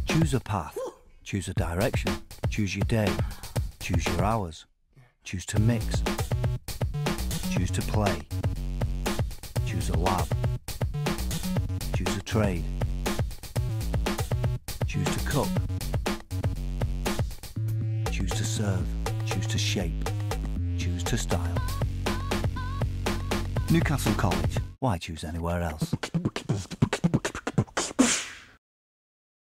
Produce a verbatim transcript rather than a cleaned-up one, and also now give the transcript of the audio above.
Choose a path, choose a direction, choose your day, choose your hours, choose to mix, choose to play, choose a lab, choose a trade, choose to cook, choose to serve, choose to shape, choose to style. Newcastle College, why choose anywhere else?